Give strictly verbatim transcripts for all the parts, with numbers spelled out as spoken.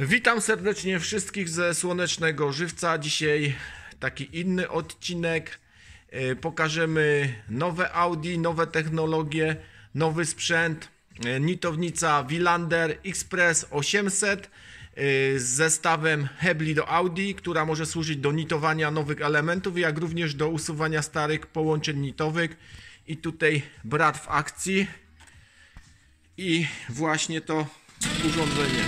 Witam serdecznie wszystkich ze Słonecznego Żywca. Dzisiaj taki inny odcinek. Pokażemy nowe Audi, nowe technologie, nowy sprzęt. Nitownica Wilander Express osiemset z zestawem hebli do Audi, która może służyć do nitowania nowych elementów, jak również do usuwania starych połączeń nitowych. I tutaj brat w akcji i właśnie to urządzenie.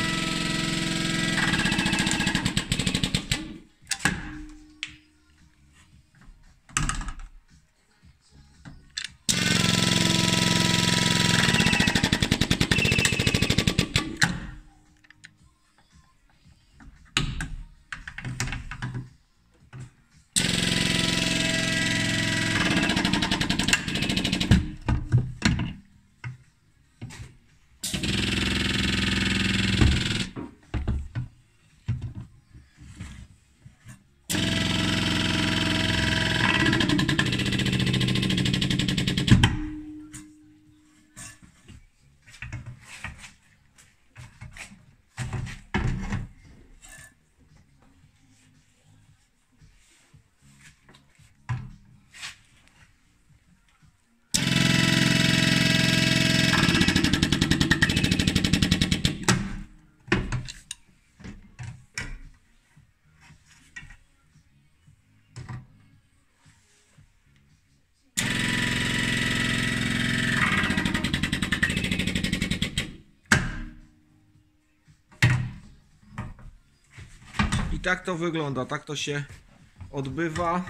I tak to wygląda, tak to się odbywa.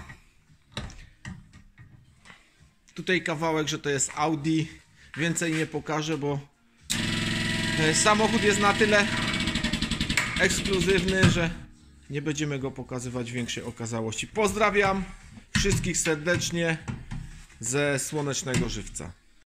Tutaj kawałek, że to jest Audi. Więcej nie pokażę, bo samochód jest na tyle ekskluzywny, że nie będziemy go pokazywać w większej okazałości. Pozdrawiam wszystkich serdecznie ze Słonecznego Żywca.